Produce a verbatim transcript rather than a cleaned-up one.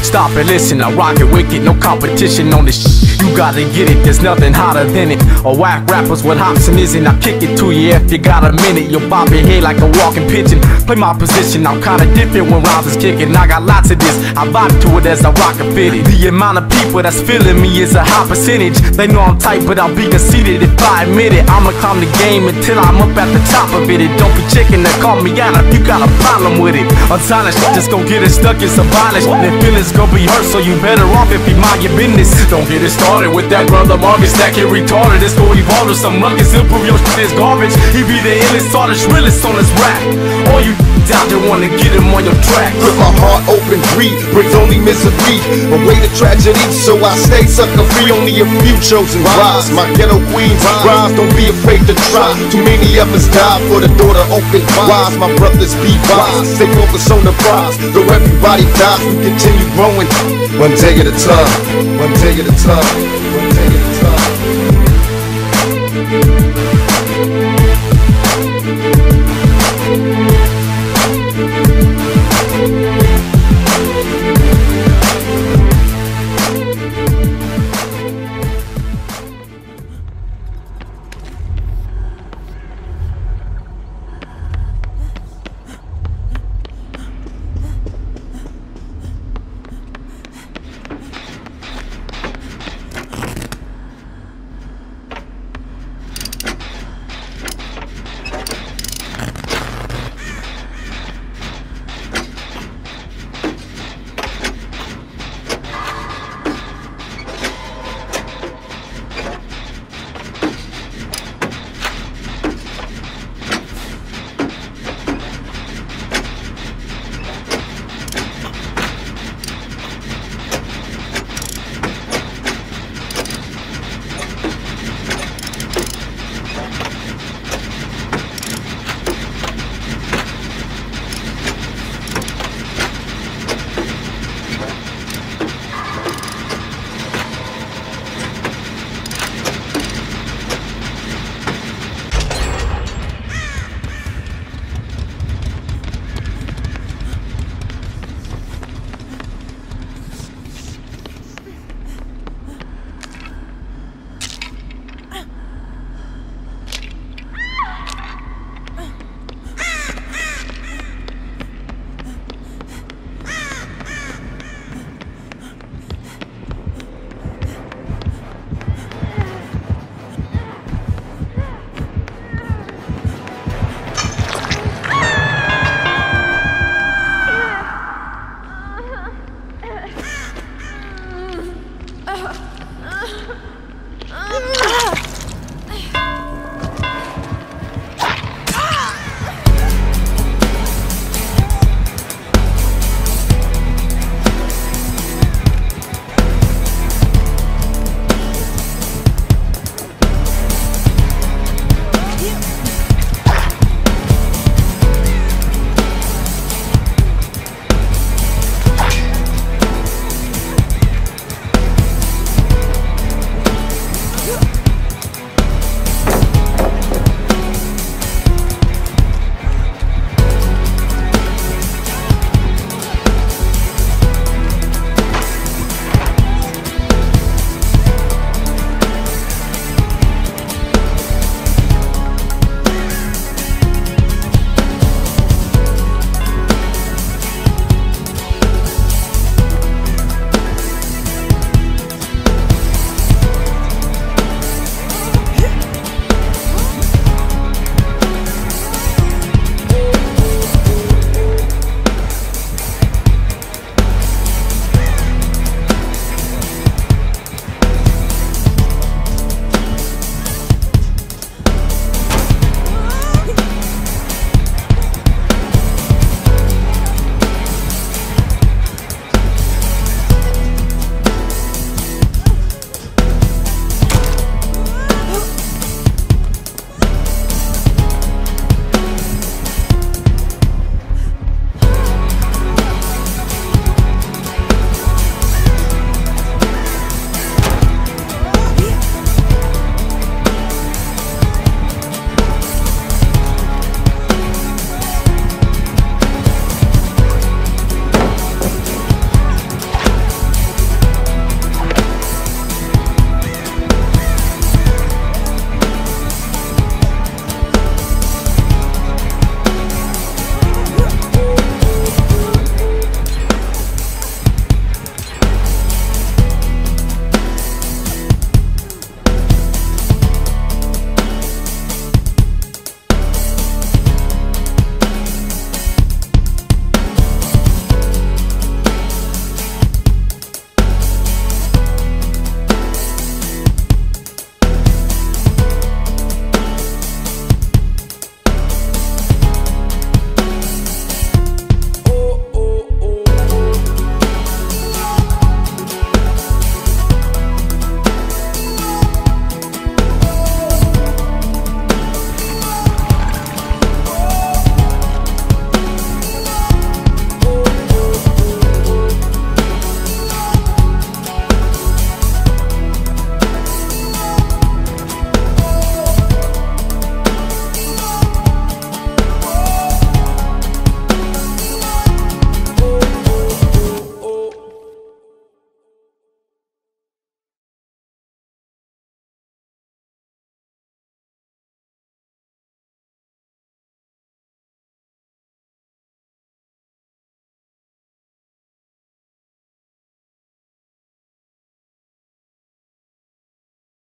Stop and listen, I rock it wicked, no competition on this shit. You gotta get it, there's nothing hotter than it. Or whack rappers with hops and isn't. I'll kick it to you if you got a minute. You'll bob your head like a walking pigeon. Play my position, I'm kinda different when rhymes is kicking. I got lots of this, I vibe to it as I rock and fit it. The amount of people that's feeling me is a high percentage. They know I'm tight, but I'll be conceited if I admit it. I'ma climb the game until I'm up at the top of it. And don't be checking to call me out if you got a problem with it. Unsilenced, just gon' get it stuck, it's a violence. And feelings gon' be hurt, so you better off if you mind your business. Don't get it started with that brother Marcus, that kid retarded. It's gon' evolve to some ruckus, improve your shit is garbage. He be the illest, artist, realest on his rap. All you out there wanna get him on your track. With my heart open, greed brings only misery, away the tragedy, so I stay sucker free. Only a few chosen rise. My ghetto queens rise, don't be afraid to try. Too many of us die for the door to open wise. My brothers be wise, stay focused on the prize. Though everybody dies, we continue growing, one day at a time, one day at a time.